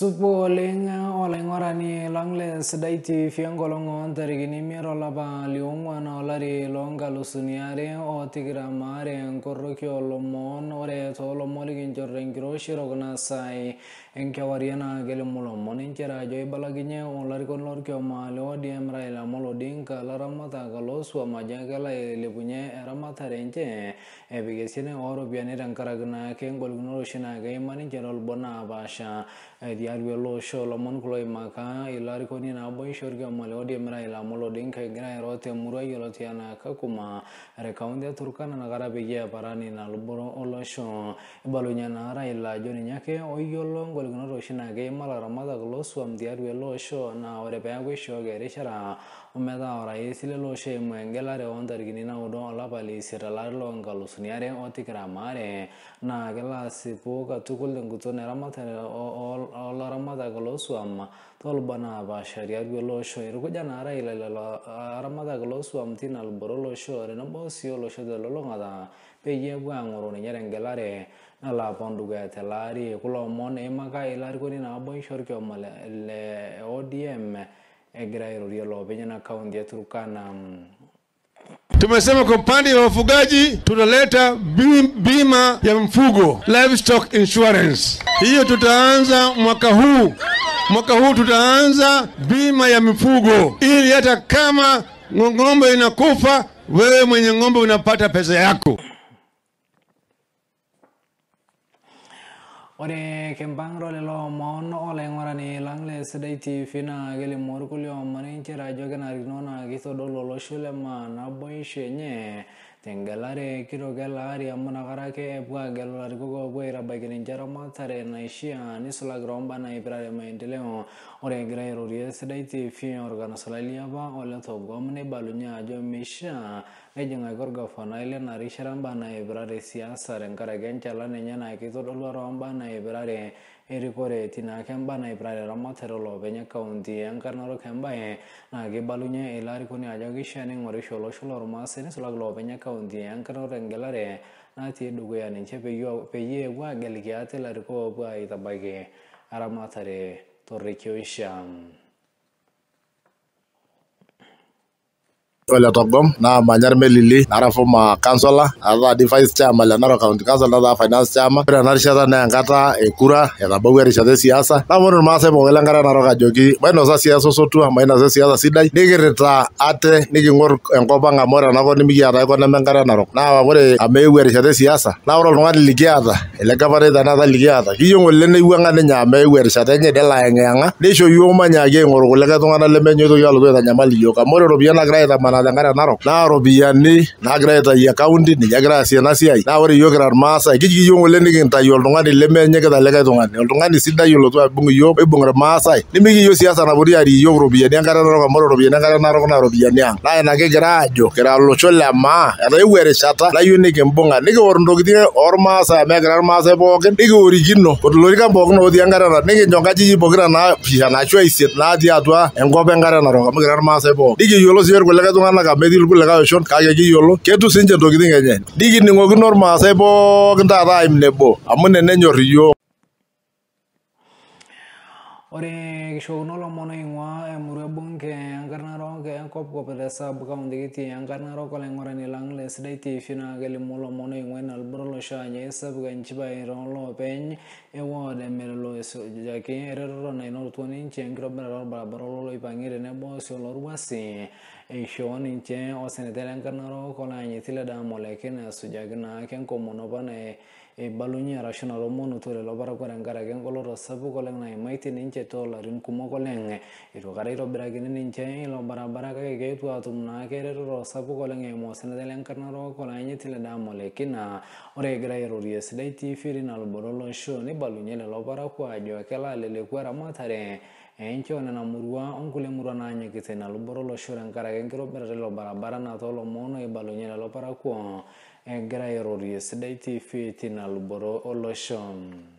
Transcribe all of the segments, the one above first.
Supo lenga olengorani langle sedaiti fiangolongo tarigini miro laba liungwana olari longa lusuniare o tigramare korrokyo lomon ore tolo moligin jorrengiro shirogna sai enkawariana gelemulo moninkera joy balaginye olari kon lorkyo malo diemra ila molodinka laramata galos wa majagala lebunye eramata renje ebigesine oro biane rankaragna kengolgno shina gaimani jerol bona basha diarwelo show lomon kuloi maka ilari koni na boy shorga malodi mera ila molodin ka gra rote muro yolotiana kakuma rekaunde turkana nagara bege parani na luboro olosho balunya nara ila joni nyake oyolo ngolgono roshina ge mala ramada gloswam diarwelo show na ore pagwe show ge reshara umeda ora esile lo she mengelare ondargini na odo ala pali siralarlo ngalusuniare otikra mare na gela sipo ka tukul nguto neramata all ramada gloswam tolbana ba sharia gwelo sho irugo janara ila ramada gloswam tinal borolo sho rena bosio lo sho de lo ngada peye bwa ngoro ne nyerengelare na la ponduga telari kulo mon emaka ilari koni na boy shorke male le ODM egrairo rielo benya account ya Turkana. Tumesema kwa upande wa wafugaji tunaleta bima ya mfugo, livestock insurance. Hiyo tutaanza mwaka huu. Mwaka huu tutaanza bima ya mifugo ili hata kama ng'ombe inakufa, wewe mwenye ng'ombe unapata pesa yako. Ore kembangro lelo mon ole ngorani langle sedaiti fina gele morkulio maninche rajo kana rinona gito dolo shule na boishe nye tengalare kiro galari amana karake bwa galari gogo bwera bagin jara matare na ishia nisula gromba na ibrare maendeleo ore grairo rie sedaiti fi organisalia ba ole to gomne balunya jo misha Ejeng gorga fana ile na risharamba na ibrare siasa renkara genchala nenya na kito dolo romba na ibrare erikore tina kemba na ibrare ramatero lo benya kaunti angkarnaro kemba na gebalunya ilari kuni aja gishane ngore sholo sholo romase ne sulag lo benya kaunti angkarnaro rengelare na ti dugo ya ninche peye wa gelgiate la riko bwa itabage aramatare torrekyo isham Wale togom na manyar melili nara former councillor ada di vice chairman la Narok County Council na finance chairman na narishata na ngata ekura ya sababu ya rishata siasa na mwana mase bongela ngara Narok ajoki bano sa siasa sotu amaina sa siasa sidai nigirita ate nigingor enkopa ngamora nako nimigi ata ko na ngara Narok na wore amewe rishata siasa na oro ngani ligiata ele gavana na ligiata kiyo ngole ne iwanga ne nyame ewe rishata nye dela nganga nisho yoma nyage ngoro kulega tungana lemenyo to yalo to nyamali yo kamore robiana graita ngara Narok na robiani na greta ya county ni jagra siana siai na ore yogra masa gigi yongo lending ta yol ngani lemenye ka dalega ngani sida yolo to bungu yo bungu masa ni migi yo siasa na buri ari yo robiani ngara Narok moro robiani ngara Narok na robiani na na ke grajo kera lo chola ma ada iwere chata la yuni ke mbonga ni ko ndogiti or masa me gra masa bogen ni ko origino ko lori ka bogno odi ngara na ni njonga ji bogra na pia na choice na dia atwa engobe ngara Narok me gra masa bo digi yolo sier ko lega na ka medil ku lega shon ka ge yolo ketu sinje dogiti ngenye digi ni ngogi norma sai bo gnda ta imnebo amune ne nyoriyo Ore shogno mono ingwa emure bunke angarnaro ke kop desa bukaun digiti angarnaro ko lengorani langle sedaiti fina gele molo mono ingwa nalbro shanye sab ganchiba ronlo pen ewo de merlo jake erro na no tunin chengro baro ipangire ne bo solo ruasi e shoni che o senetele angarnaro ko la nyitile da molekena sujagna ken ko mono bane e balunya rashona romono tole lo bara ko ngara gen koloro sabu ko leng nai maiti ninche to la rin kumo ko leng iro gara iro bragin ninche lo bara bara ka ke tu atum na ke ro sabu ko leng mo sene delen karna ro ko la nyitile da molekina ore gara iro ries dai ti firin al borolo sho ni balunya lo bara ko ajo kala lele ko ramatare encho na murwa onkule murwa na nyekite na lo borolo sho ngara gen kiro bere lo bara bara na to lo mono e balunya lo para ko Grairo ries daiti fiti na luboro oloshon.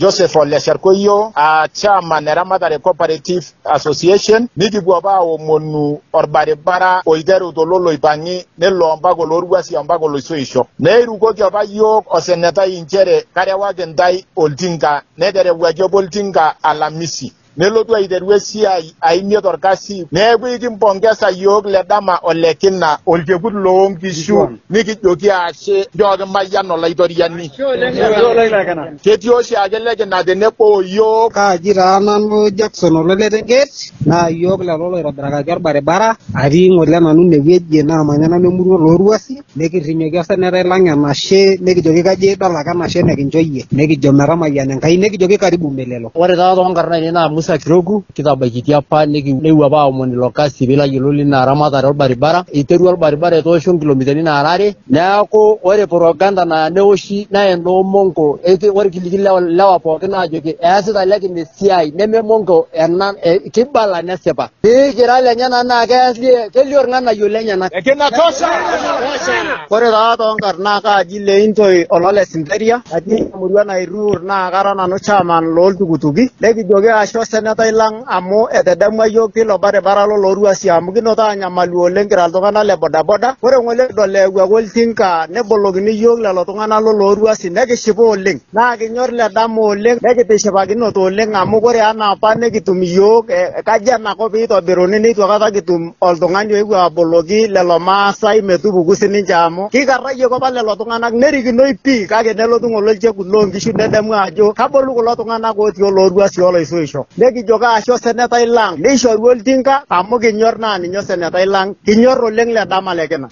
Joseph Ole Sharkoyo, chairman Eramatare Cooperative Association, nikipuo pa omonu orbaribara oiteru tololo ipangi nelo mpaka oloruasi mpaka oloisoisho. Neirukoki apa yiok osenetai inchere karewaki ntai oltinka neterewaki apa oltinka Alamisi. Nelotu aiteru esiai aimiet orkasi neeku ikimpongesa yiok ledama olekina olchekut loonkishu nikijoki ashe nchooki mayian olaitoriani. Ketii oshiake lekina tenebo yiok. Kaji taa nanu Jackson Oletenget naa yiok lelo loitobirakaki orbaribara atii ng'ole nanu inewueji naamanya nanu emurua oloruasi nikirrinyoki osenetai lang enashe nikijoki kaji idol ake enashe nekinchoyie nikijo metamayian Enkai nikijoki karibu melelo. Ore taa toonkarn ainei naa Musa Kirogu kitabaikitia apa nikinepuo apa aomon ilo kasi pee ilayiolo lina ramatare orbaribara iterua orbaribara etoosho nkilomitani naara are neeku ore propaganda na neoshi naa enoomongo ore kiliki lewa pookin aajoki easita lekina esiai nememongo ena kibala nesipa kira lenyana naa kelio irng'anayio lenyenak Ekinatosha. ore taa toonkarn naa kaaji Leintoi Olole Sinteria atii emurua Nairur naa kara nanu chairman looltukutuki nekijoki asho senetai lang amu etedamua yiok tilo baribara loloruasi amu kinoto anyamali oleng kira iltung'anak le bodaboda ore ng'ole kidol eewuaki oltinka nebolokini yiok lelo tung'anak loloruasi nekishipa oleng naa kinyor ledama oleng nekitishipakinoto oleng amu ore anaa apa nekitum yiok kaji enakop piitobiruni neitu aikata kitum oltung'ani oewuo aboloki lelo maasai metupuku sininche amu kikarrayie apa lelo tung'anak nerikinoi pii kake nelotu ng'ole olchekut loonkishu nedamu ajo kabolu kulo tung'anak otii oloruasi oloisoisho nekijoki asho senetai lang neishoru oltinka amu kinyor naa ninye osenetai lang kinyor oleng ledama lekina.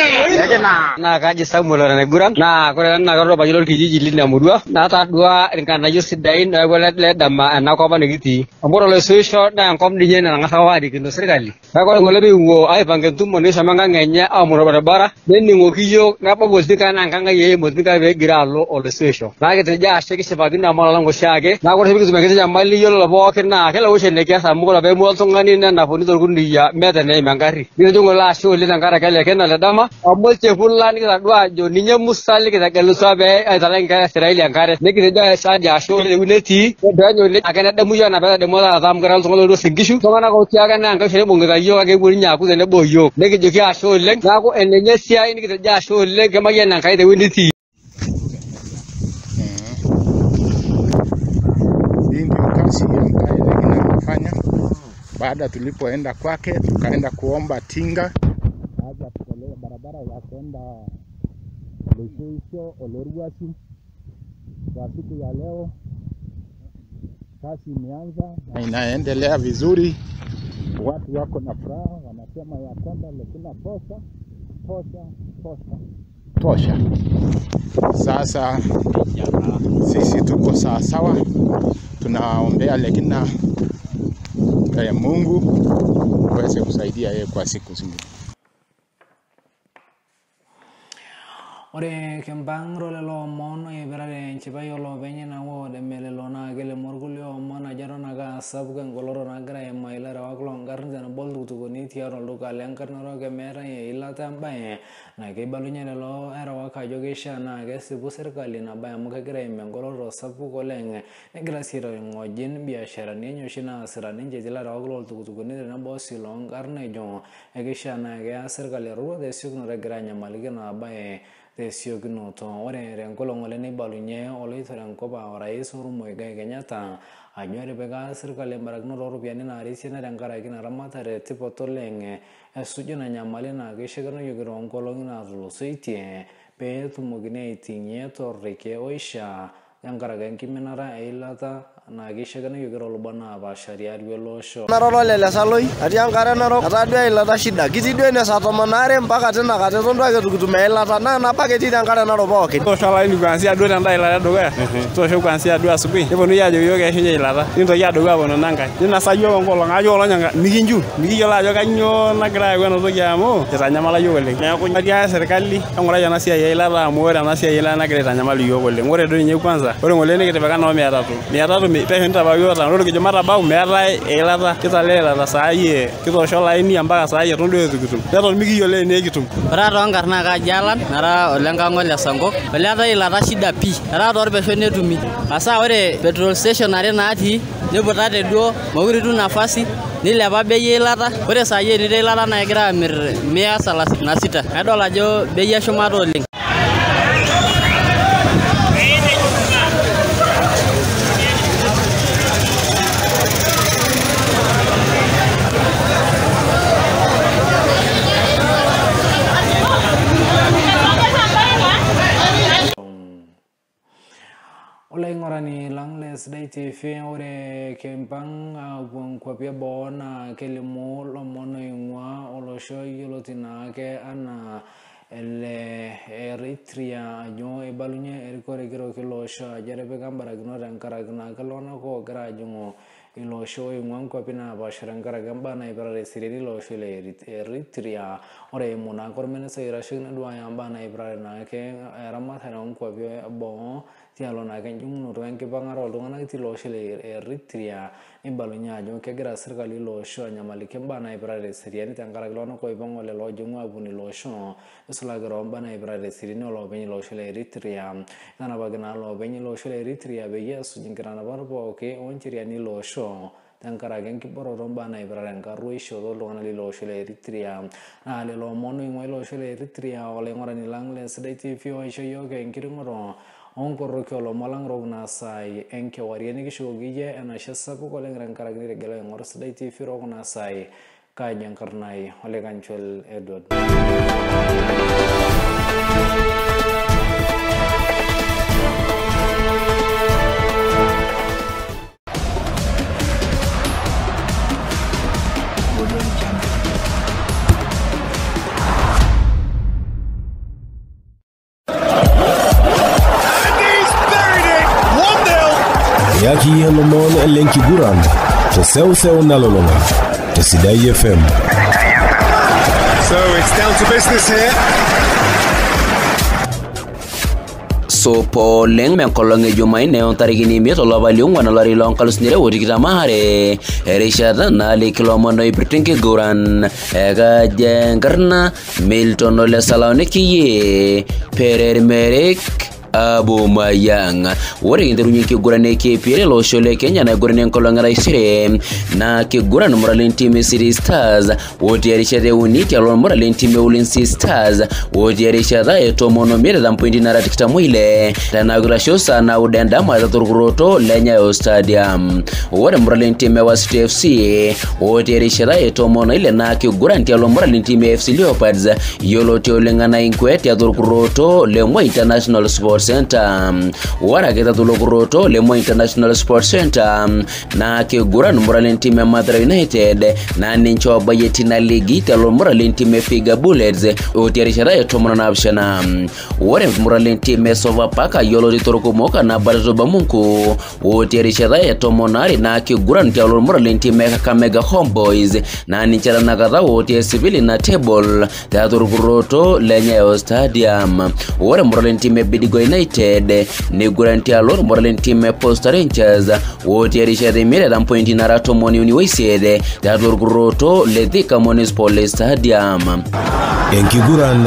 Naa kaji Samuel Onaiguran naa ore ena katobakilo orkijiji lina murua natadua irng'anayio sidain neeku ledama enakop nikitii amu ore oloisoisho naa enkop ninye natang'asa apa aarikino sirkali kake ore ng'ole piiwuo aipanga entumo nishomo enkang' enye aomon orbaribara nening'oki yiok nebau oltinka naa enkang' ai eimu oltinka peegira alo oloisoisho naa kitejo ashe kishipakino amu olalang oshiake naa ore pikitum enkiti nyamali yiolo pookin naa kelauoshi enekias amu ore peemua oltung'ani nenapuni torkuniyia meeta eneim engarri nikitejo ng'ole ashe oleng tenkaraki ele kena ledama amu olchekut lang nikitadua ajo ninye Musa likitegelutua pee aitalaki nkera Israeli enkare nikitejo ashe oleng tewueji netii nedoanya oleng ake nedamu yiok enapa etadamu taata amu kira iltung'anak looruo sinkishu iltung'anak otii ake naa Enkai oshi naibung'ita yiok ake epuo ninye aaku tenebo yiok nikijoki ashe oleng neeku enenye esiai nikitejo ashe oleng kemayian Enkai tewueji netii. Hii ndio kazi ambayo Lekina anafanya. Baada tulipoenda kwake tukaenda kuomba tinga haja tukolewa barabara ya kwenda Loisoisho Oloruasi. Kwa siku ya leo kazi imeanza na inaendelea vizuri, watu wako na furaha, wanasema ya kwamba Lekina tosha. Sasa sisi tuko sawa, tunaombea Lekina Mungu aweze kusaidia yeye kwa siku zingine. Ore kembangro lelo mono iberare nchipai olopeny nawo demelelo naa kele morgulio omon ajaro naga sapuka ngoloro nagira emailera waklo ngarn tena boltutukoni tiaro olduka lenkarnaro kemeeta eilata embaye na keibalunye lelo era wakajo keisha naa kesipu serikali nabaye amu kegira emengoloro sapuk oleng negira sii aing'ojin biasharani enye oshi naasita ninche tilata waklo oltukutukoni tenebo sii loonkarn ejo ekeisha naa keya serikali eroroto esiokinoto egira anyamaliki nabaye tesiokinoto. Ore tenkolong ng'ole neibalunye oloitore enkop orais Uhuru Muigai Kenyatta ajo etipika serikali embarakinoto ooropiyiani naara esiana tenkaraki ina ramatare tipat oleng esuju ina nyamali naa keishakenoyioki toonkolong'i naatulusoitie pee etumokini aiting'ie torrekie oishaa tenkaraki enkiminata eilata naa keishakenoyioki toolubot naapashari atua ele osho. Narok Lele Saloi atii enkare Narok atadua eilata shida kitii duo ene saa 12 mpaka tinakata eton duo ake tukitum eilata naa nabo ake etii tenkare Narok pookin. Toosho olaini kuanzia duo tenda ilata edukuya toosho kuanzia duo asubuhi neponunui aajo yiok eishunye eilata nintoki adoku aponu enankae ninasa yiok enkolong ajo olonyanga mikinchu mikiyiolo ajo kanyioo nagira ayau ena toki amu itanyamala yiok oleng neeku atiaka serikali eng'urai ena siai eilata amu ore ena siai eilata nagira aitanyamal yiok oleng ore doi ninye kwanza ore ng'ole nikitipika noo 300 peshinda pa yota ndo kijumata bau meetai eilata kitalela saai kitosho laini ambaka saai eton duo etukitum neton mikiyolo enekitum ora toonkarna kajalan nara olengang'o le Sangok oleta ilata shida pi era torpesho netumi asa ore petrol station are natii niputate duo mokuritu nafasi nilepa bei eilata ore saai etii eilata na egira amir 136 nadol ajo bei eshumata oleng. Olay ngorani langles day TV ore kempang buang kwapia bona kelimo lomono ingwa olosho yolotina ke ana ele Eritrea nyo ebalunya erikore giro kilosho jarebe gambara gno rankara gna kalona ko grajongo ilosho ingwa kwapina basharankara gamba na ibrare siriri losho le Eritrea ore mona kormene sayra shigna dua yamba na ibrare na ke ramatana kwapia bo tialo na kan jung no ranke bangaro dongana ti lo shele Eritrea imbalunya jo ke gra serkali lo sho nyamali kemba na ibrare seriani tangara glono ko ibangole lo jung abuni lo sho isla gro bana ibrare sirini lo beni lo shele Eritrea nana bagana lo beni lo shele Eritrea be yesu jingrana barbo ke onchiriani lo sho tangara gen ki boro romba na ibrare ngaru isho do lo ngana lo shele Eritrea na le lo mono ngoi lo shele Eritrea ole ngorani langle sedai tv o isho yo gen kirimoro onko lo malang rogna sai enke warieni kishogiye ana shasapu ko lengran karagni regalo ngor sedai tv rogna sai kajang karnai ole kanchol Edward Yaki Yelomon Lenki Guran, to Sew Nalolonga, to Sidai FM. So it's down to business here. So poleng men kolonge jumai ne on tarigini mi to lavali wana lari long kalus nire wodi kita mahare erishada na le kilomono ibritinke guran ega jengarna Milton ole saloniki ye perer merek Abu Mayang wore nderunya ke gurane ke pire lo shole Kenya na gurane kolonga raisire na ke gurane moralen team City Stars wodi arishade uniti alon moralen team Ulinzi Stars wodi arishada eto mono mire da point na ratikita mwile na gurashosa na udenda ma turkuroto lenya yo stadium wore moralen team wa City FC wodi arishada eto mono ile na ke gurane alon moralen team FC Leopards yolo teolenga na inkwete ya turkuroto lemwa International Sports Center wara keta tulokuroto lemo International Sports Center na ke guran moralen team ya Mathare United na nincho bayeti na ligi talo moralen team ya Figa Bullets otiarishara ya tomona na abshana ware moralen team ya Sofapaka yolo ditoroku moka na barazo bamunku otiarishara ya tomonari na ke guran talo moralen team ya Kakamega Homeboys na ninchara na kadha otia civili na table taturukuroto lenya ya stadium ware moralen team ya Bidigo United ni guranti alor moralen team Posta Rangers woti arishade mire dan point na rato moni uniwesede da dorgroto le Thika Municipal Stadium enkiguran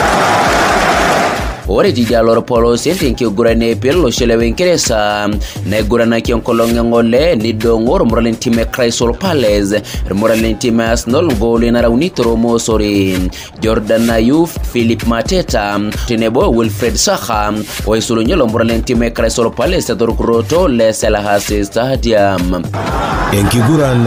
ore jijalo polo sente nke gurane pelo shelewe nkeresa na gurana ki onkolonga ngole ni dongor moralen team Crystal Palace moralen team Arsenal ngole na raunitro mosori Jordan Ayuf Philip Mateta Tinebo Wilfred Saha oisulonyelo moralen team Crystal Palace dorkuroto le Selhurst Stadium enkiguran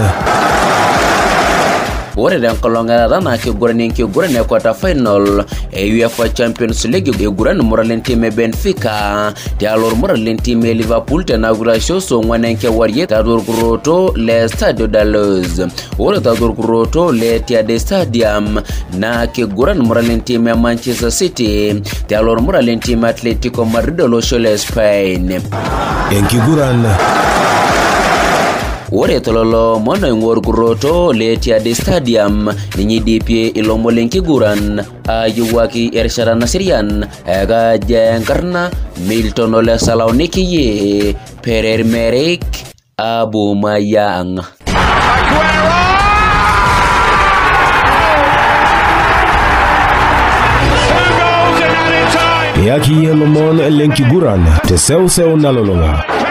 wore dan kolonga dana ke gurane quarter final UEFA Champions League e gurane moralen team Benfica ti alor moralen team Liverpool te inauguration so ngwane ke warye ta dorkuroto le Stadio da Luz wore ta dorkuroto le Etihad Stadium na ke gurane moralen team Manchester City ti alor moralen team Atletico Madrid lo shole Spain enkiguran Ore tololo mono ing'or kuroto le Tiade Stadium ninyidipie ilomon lenkiguran ayiewuaki erishata naserian kaja enkarna Milton Ole Salaonikiye Perermerik Abumayang. Yaki ilomon lenkiguran te seuseu nalulung'a.